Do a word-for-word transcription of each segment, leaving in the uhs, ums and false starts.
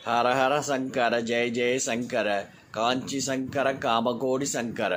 ஹரஹர சங்கர ஜெய ஜெய சங்கர காஞ்சி சங்கர காமகோடி சங்கர.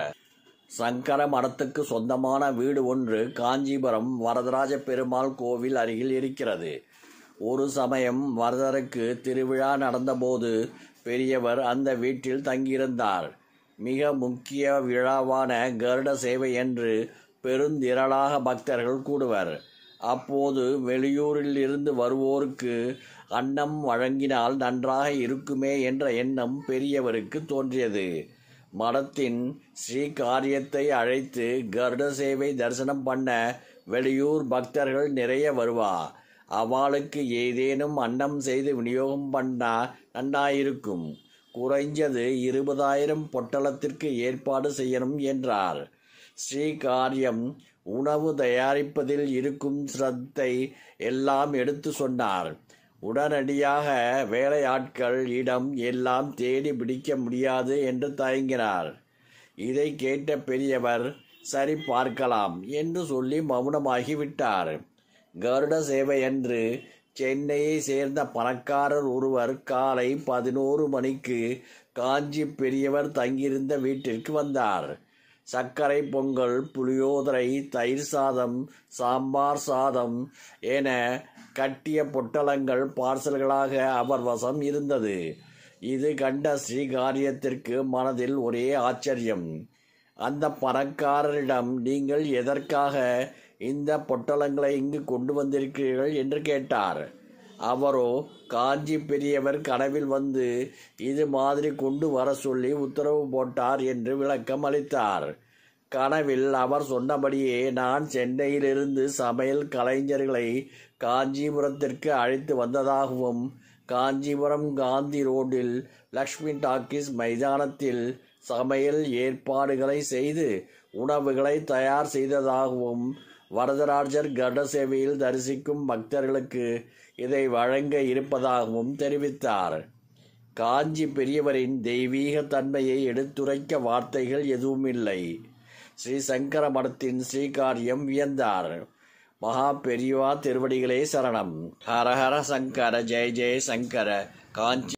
சங்கர மடத்துக்கு சொந்தமான வீடு ஒன்று காஞ்சிபுரம் வரதராஜ பெருமாள் கோவில் அருகில் இருக்கிறது. ஒரு சமயம் வரதருக்கு திருவிழா நடந்தபோது பெரியவர் அந்த வீட்டில் தங்கியிருந்தார். மிக முக்கிய விழாவான கருட சேவை என்று பெருந்திரளாக பக்தர்கள் கூடுவர். அப்போது வெளியூரில் இருந்து வருவோருக்கு அன்னம் வழங்கினால் நன்றாக இருக்குமே என்ற எண்ணம் பெரியவருக்கு தோன்றியது. மடத்தின் ஸ்ரீ காரியத்தை அழைத்து கருட சேவை தரிசனம் பண்ண வெளியூர் பக்தர்கள் நிறைய வருவா. அவளுக்கு ஏதேனும் அன்னம் செய்து விநியோகம் பண்ணா நன்னாயிருக்கும். குறைஞ்சது இருபதாயிரம் பொட்டலத்திற்கு ஏற்பாடு செய்யணும் என்றார். ஸ்ரீ காரியம் உணவு தயாரிப்பதில் இருக்கும் சிரத்தை எல்லாம் எடுத்து சொன்னார். உடனடியாக வேலையாட்கள் இடம் எல்லாம் தேடி பிடிக்க முடியாது என்று தயங்கினார். இதை கேட்ட பெரியவர் சரி பார்க்கலாம் என்று சொல்லி மௌனமாகிவிட்டார். கருட சேவை அன்று சென்னையை சேர்ந்த பணக்காரர் ஒருவர் காலை பதினோரு மணிக்கு காஞ்சி பெரியவர் தங்கியிருந்த வீட்டிற்கு வந்தார். சர்க்கரை பொங்கல், புளியோதரை, தயிர் சாதம், சாம்பார் சாதம் என கட்டிய பொட்டலங்கள் பார்சல்களாக அவர் வசம் இருந்தது. இது கண்ட ஸ்ரீகாரியத்திற்கு மனதில் ஒரே ஆச்சரியம். அந்த பணக்காரரிடம் நீங்கள் எதற்காக இந்த பொட்டலங்களை இங்கு கொண்டு வந்திருக்கிறீர்கள் என்று கேட்டார். அவரோ காஞ்சி பெரியவர் கனவில் வந்து இது மாதிரி கொண்டு வர சொல்லி உத்தரவு போட்டார் என்று விளக்கம் அளித்தார். கனவில் அவர் சொன்னபடியே நான் சென்னையிலிருந்து சமையல் கலைஞர்களை காஞ்சிபுரத்திற்கு அழைத்து வந்ததாகவும் காஞ்சிபுரம் காந்தி ரோடில் லக்ஷ்மி டாக்கீஸ் மைதானத்தில் சமையல் ஏற்பாடுகளை செய்து உணவுகளை தயார் செய்ததாகவும் வரதராஜர் கருட சேவையில் தரிசிக்கும் பக்தர்களுக்கு இதை வழங்க இருப்பதாகவும் தெரிவித்தார். காஞ்சி பெரியவரின் தெய்வீக தன்மையை எடுத்துரைக்க வார்த்தைகள் எதுவும் இல்லை. ஸ்ரீ சங்கர மடத்தின் ஸ்ரீகாரியம் வியந்தார். மகா பெரியவா திருவடிகளே சரணம். ஹரஹர சங்கர ஜெய ஜெய சங்கர காஞ்சி